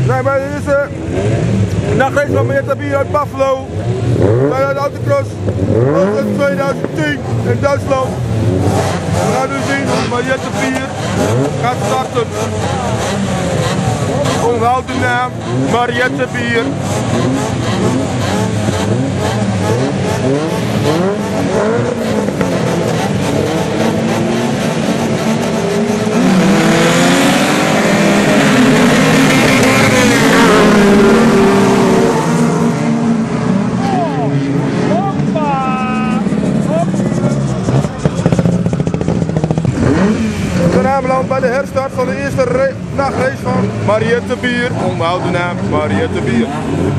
Nee, maar dit is een nachtrace van Marietta Bier uit Buffalo. We zijn uit de autocross in 2010 in Duitsland. We gaan nu zien hoe Marietta Bier gaat starten. Onthoud de naam Marietta Bier. We zijn aanbeland bij de herstart van de eerste nachtrace van Marietta Bier. Onthoud de naam Marietta Bier.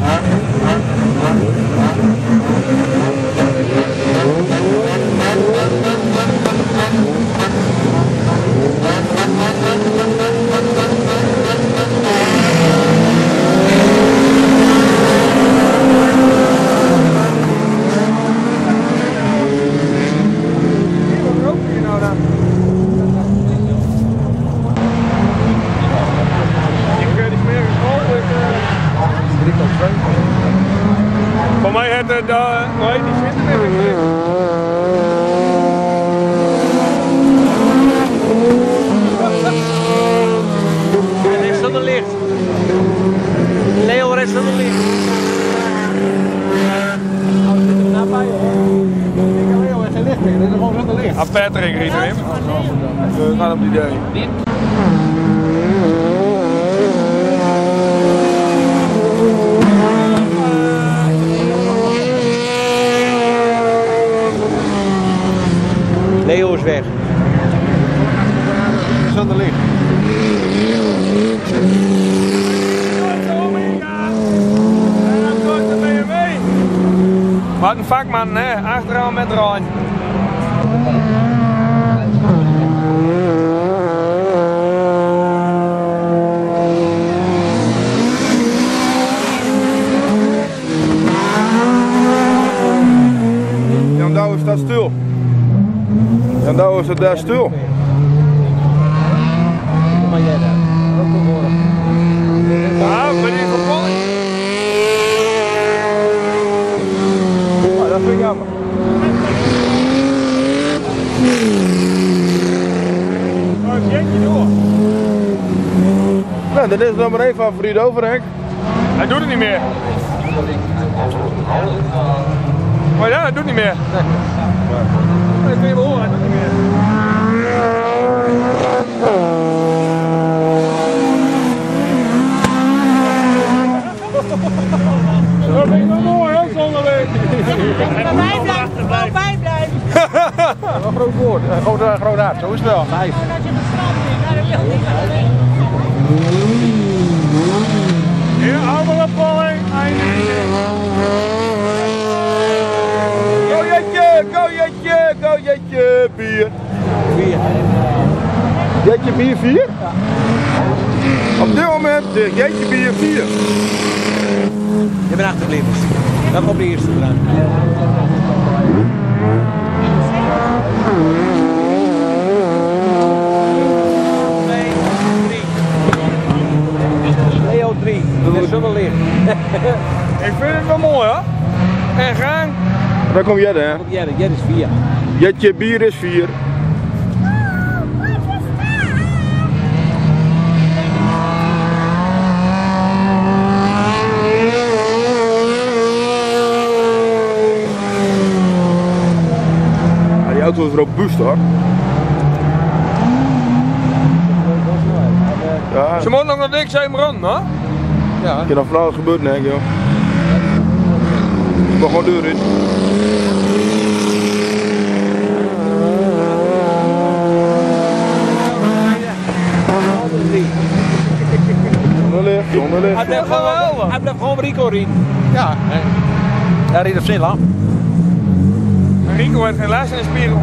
Voor mij het nee, die zitten weer. Rechts van de licht. Leo, rechts van de licht. Nou, zit er nabij hoor. Ik denk Leo heeft geen licht meer, dit is gewoon van de licht. Patrick riet erin. We gaan op die idee. Leo is weg. Zonder licht. Wat een vakman, hè? Achteraan met Rijn. Jan Douwe staat stil. Jan Douwe staat daar stil. Maar jij daar. Ja, ben je gevallen? Ah, dat vind ik jammer. Oh, jeetje door. Nou, dat is nummer 1 favoriet over, Henk. Hij doet het niet meer. Maar ja, hij doet niet meer. Nee. Ik vind hem horen, hij doet niet meer. Dat vind ik wel mooi, hè, zonder week. Bij blijven. Een groot woord, een groot hart, zo is het wel. 5. Hier, oude polling, Go Jetje, go Jetje, go Jetje, Bier. 4. Jetje Bier 4? Ja. Op dit moment Jetje Bier 4. Je bent achtergebleven. Dan komt de eerste eraan. Leo 3. Dat is zonder licht. Ik vind het wel mooi, hoor. En gaan. Daar kom Jette, hè? Jij is 4. Jetje Bier is 4. Die auto is robuust, hoor. Ja, Ze moet nog naar niks zijn rond, hoor. Ja. ik heb nog van alles gebeurd, denk ik, joh. Ik mag gewoon deur in. Zonder licht. Hij blijft gewoon Rico rijden. Ja. Hij reed op zijn lang. Rico heeft geen les in de spiegel.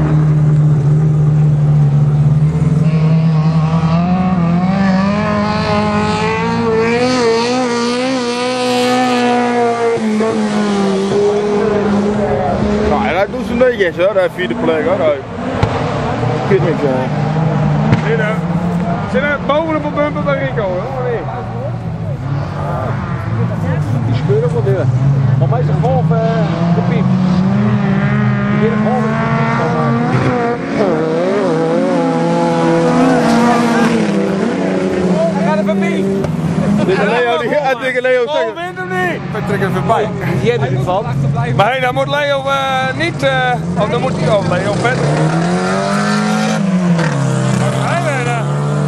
Nou, hij doet zijn netjes, hoor. Hij heeft 4e plek, hoor. Hij kiest niks, Zit er bovenop een bumper bij Rico, hoor. Die scheuren wel weer. Maar mij is een golf gepiept. Die weer een golf Ga er voorbij. Tegen Leo Oh, zeggen. wint hem niet! Wij trekken er voorbij. Die hebben er van. Maar hey, dan moet Leo niet... of dan moet hij... Oh, Leo verder. Hij weer.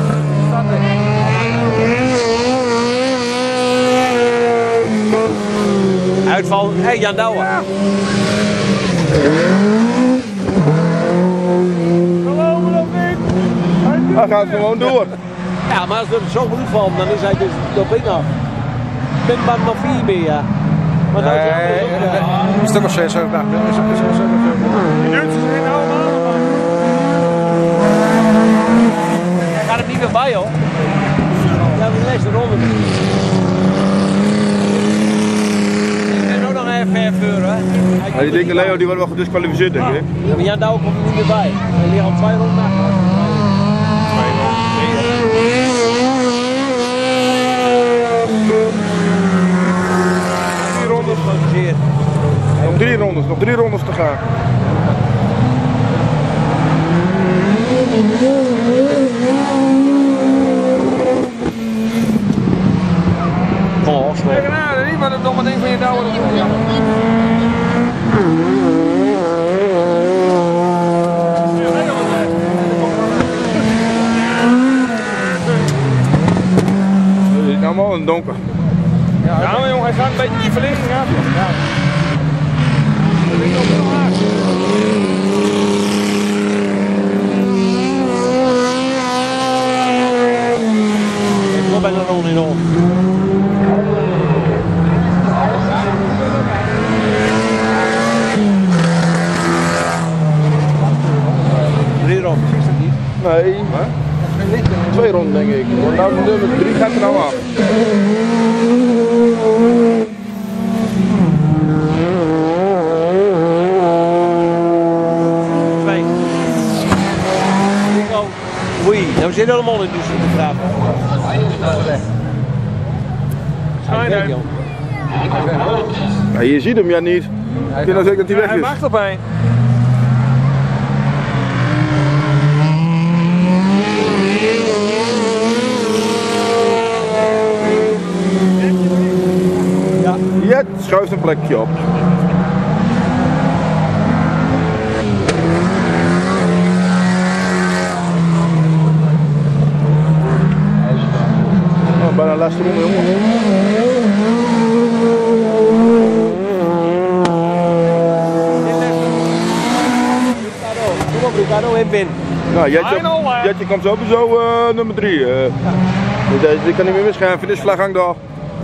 Uitval. Hé, Jan Douwen. Geloven we nog niet! Hij gaat gewoon door. Ja, maar als er zo goed valt, dan is hij dus op één af. Ik ben maar nog 4 meer, ja. Maar dat is Een stuk of 6. Nou, Die duurt ze in allemaal. Hij gaat er niet meer bij, hoor. Ja, we lezen ronde. Ik ben ook nog even vuren, hè. die dikke Leo die wordt wel gedisqualificeerd, denk ik. Ja, maar Jan Douwen komt er niet meer bij. Hij ligt al 2 ronden achter. Nog 3 rondes te gaan. Kom op, Kijk naar, niet maar dat nog maar ding van je douwen. Het is nou maar een donker. Ja, maar jongen, hij gaat een beetje die verlichting af. Ja. Dat is nog heel hard. Ik kom bijna rond in om. Nee. 2 ronden denk ik. Want nou nummer 3 gaat er nou af. Oei, nou zit helemaal in dus de vraag. Ja, je ziet hem ja niet. Ik vind nou zeker dat hij weg Hij is. mag erbij. Ja, Jet schuift een plekje op. Oh, bijna laatste ronde, jongen. Kom op, Ricardo, en win. Nou, Jetje komt sowieso nummer 3. Die kan niet meer misgaan. Finishvlag hangt al.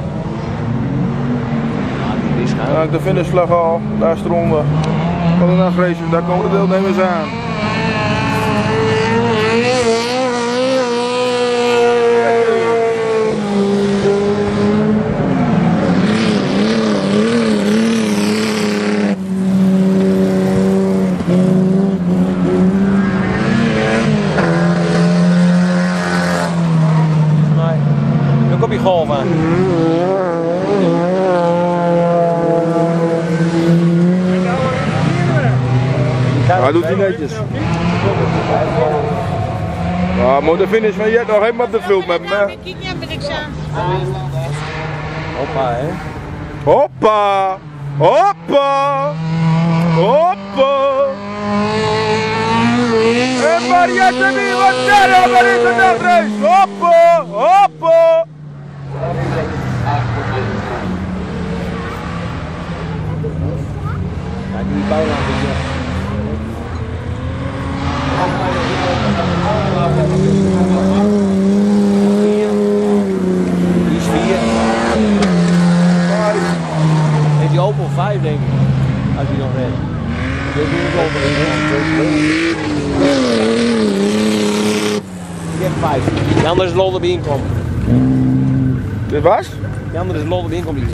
Ja, de finishvlag al. Laatste ronde. Van de nachtrace, daar komen de deelnemers aan. Dan kom je golf aan. Ja, doet hij netjes. Ja, maar de finish van Jet nog helemaal op de film met me. Hoppa, hè? Hoppa! Hoppa! Hoppa! En Mariette die wat derde bij deze nachtrace! Hoppa! Hoppa! Ja, die bijna een beetje. Die is 4. Heeft hij open 5 denk ik. Als hij nog redt. Dit is het open. Ik heb 5. De andere is lol erbij inkomen. Dit was? De andere is lol erbij inkomen.